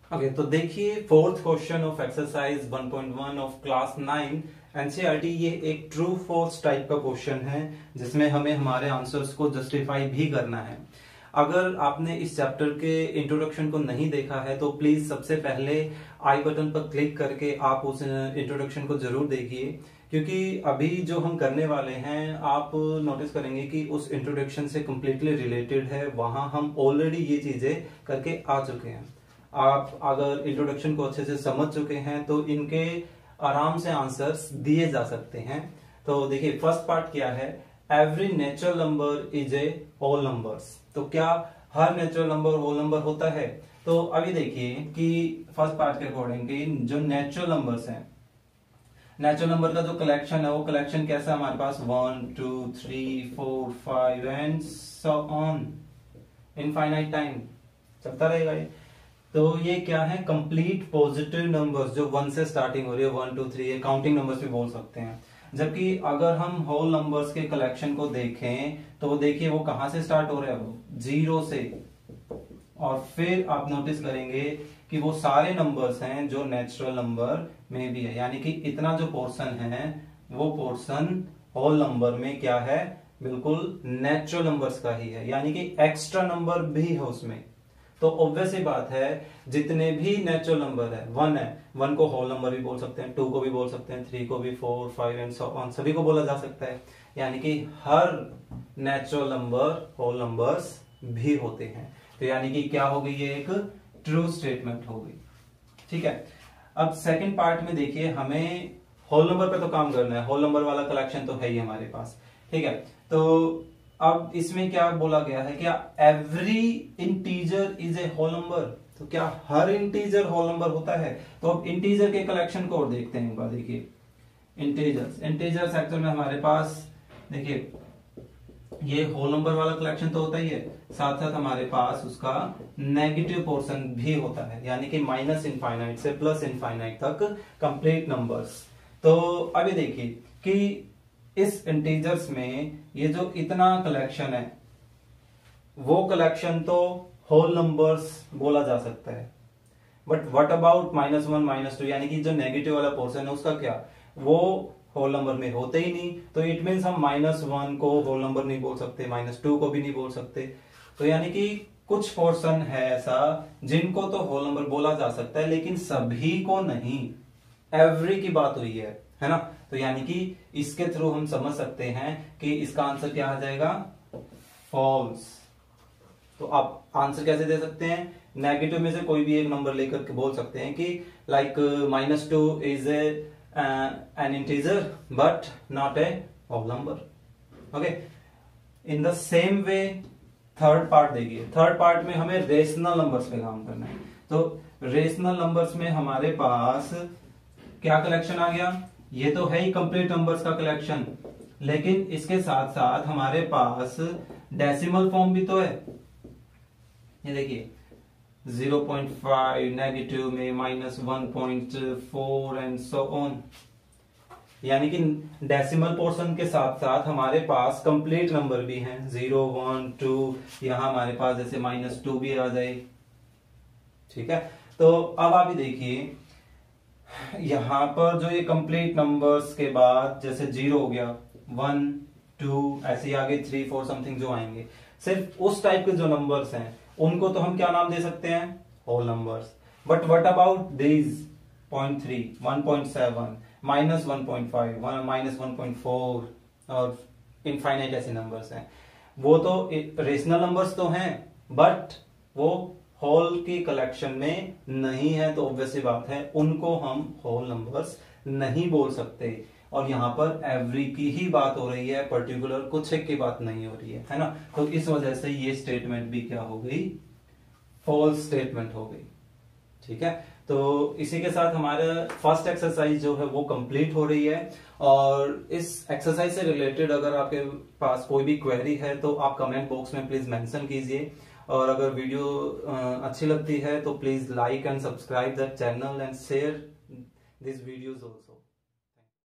Okay तो देखिए fourth question of exercise 1.1 of class 9 NCERT. ये एक ट्रू फॉल्स टाइप का क्वेश्चन है जिसमें हमें हमारे आंसर्स को जस्टिफाई भी करना है। अगर आपने इस चैप्टर के इंट्रोडक्शन को नहीं देखा है तो प्लीज सबसे पहले आई बटन पर क्लिक करके आप उस इंट्रोडक्शन को जरूर देखिए, क्योंकि अभी जो हम करने वाले हैं आप नोटिस करेंगे कि उस इंट्रोडक्शन से कम्प्लीटली रिलेटेड है। वहां हम ऑलरेडी ये चीजें करके आ चुके हैं। आप अगर इंट्रोडक्शन को अच्छे से समझ चुके हैं तो इनके आराम से आंसर्स दिए जा सकते हैं। तो देखिए फर्स्ट पार्ट क्या है, every natural number is a whole numbers. तो क्या हर नेचुरल नंबर होल नंबर होता है? तो अभी देखिए कि फर्स्ट पार्ट के अकॉर्डिंग कि जो नेचुरल नंबर्स हैं, नेचुरल नंबर का जो कलेक्शन है वो कलेक्शन कैसा है हमारे पास 1 2 3 4 5 and so on infinite time चलता रहेगा ये। तो ये क्या है, कंप्लीट पॉजिटिव नंबर्स जो 1 से स्टार्टिंग हो रही है, 1 2 3, ये काउंटिंग नंबर्स भी बोल सकते हैं। जबकि अगर हम होल नंबर्स के कलेक्शन को देखें तो देखिए वो कहां से स्टार्ट हो रहा है, वो 0 से। और फिर आप नोटिस करेंगे कि वो सारे नंबर्स हैं जो नेचुरल नंबर में भी है, यानी कि इतना जो पोर्शन है वो पोर्शन होल नंबर में क्या है, बिल्कुल नेचुरल नंबर्स का ही है, यानी कि एक्स्ट्रा नंबर भी है उसमें। तो ऑब्वियस ही बात है जितने भी नेचुरल नंबर है, 1 है, 1 को होल नंबर भी बोल सकते हैं, 2 को भी बोल सकते हैं, 3 को भी, 4 5 एंड सो ऑन सभी को बोला जा सकता है। यानी कि हर नेचुरल नंबर होल नंबर्स भी होते हैं। तो यानी कि क्या हो गई, ये एक ट्रू स्टेटमेंट हो गई। ठीक है, अब सेकंड पार्ट में देखिए हमें होल नंबर पे तो काम करना है, होल नंबर वाला कलेक्शन तो है ही हमारे पास। ठीक है, तो अब इसमें क्या बोला गया है, क्या every integer is a whole number. तो क्या हर इंटीजर होल नंबर होता है? तो अब इंटीजर के कलेक्शन को और देखते हैं एक बार। देखिए इंटीजर सेक्टर में हमारे पास देखिए ये होल नंबर वाला कलेक्शन तो होता ही है, साथ साथ हमारे पास उसका नेगेटिव पोर्शन भी होता है, यानी कि माइनस इनफाइनाइट से प्लस इनफाइनाइट तक कंप्लीट नंबर्स। तो अभी देखिए कि इस इंटीजर्स में ये जो इतना कलेक्शन है वो कलेक्शन तो होल नंबर्स बोला जा सकता है, बट व्हाट अबाउट -1 -2, यानी कि जो नेगेटिव वाला पोर्शन है उसका क्या, वो होल नंबर में होते ही नहीं। तो इट मीन्स हम -1 को होल नंबर नहीं बोल सकते, -2 को भी नहीं बोल सकते। तो यानी कि कुछ पोर्शन है ऐसा जिनको तो होल नंबर बोला जा सकता है लेकिन सभी को नहीं। एवरी की बात हुई है ना। तो यानी कि इसके थ्रू हम समझ सकते हैं कि इसका आंसर क्या आ जाएगा, फॉल्स। तो आप आंसर कैसे दे सकते हैं, नेगेटिव में से कोई भी एक नंबर लेकर के बोल सकते हैं कि like -2 is an integer but not a whole number. Okay, in the same way third part देखिए, थर्ड पार्ट में हमें रेशनल नंबर्स पे काम करना है। तो रेशनल नंबर्स में हमारे पास क्या कलेक्शन आ गया, ये तो है ही कंप्लीट नंबर्स का कलेक्शन, लेकिन इसके साथ साथ हमारे पास डेसिमल फॉर्म भी तो है। ये देखिए 0.5, नेगेटिव में -1.4 एंड सो ऑन, यानी कि डेसिमल पोर्शन के साथ साथ हमारे पास कंप्लीट नंबर भी हैं, 0 1 2, यहां हमारे पास जैसे -2 भी आ जाए। ठीक है, तो अब आप ये देखिए यहां पर जो ये कंप्लीट नंबर्स के बाद जैसे 0 हो गया, 1 2 ऐसे आगे 3 4 समथिंग जो आएंगे, सिर्फ उस टाइप के जो नंबर्स हैं उनको तो हम क्या नाम दे सकते हैं, whole numbers. But what about these 0.3 1.7 -1.5 -1.4 और इनफाइनाइट ऐसे नंबर्स हैं, वो तो रेशनल नंबर्स तो हैं बट वो होल की कलेक्शन में नहीं है। तो ऑब्वियसली बात है उनको हम होल नंबर्स नहीं बोल सकते। और यहाँ पर एवरी की ही बात हो रही है, पर्टिकुलर कुछ एक की बात नहीं हो रही है ना। तो इस वजह से ये स्टेटमेंट भी क्या हो गई, फॉल्स स्टेटमेंट हो गई। ठीक है, तो इसी के साथ हमारा फर्स्ट एक्सरसाइज जो है वो कंप्लीट हो रही है। और इस एक्सरसाइज से रिलेटेड अगर आपके पास कोई भी क्वेरी है तो आप कमेंट बॉक्स में प्लीज मेंशन कीजिए। और अगर वीडियो अच्छी लगती है तो please like and subscribe the channel and share this videos also.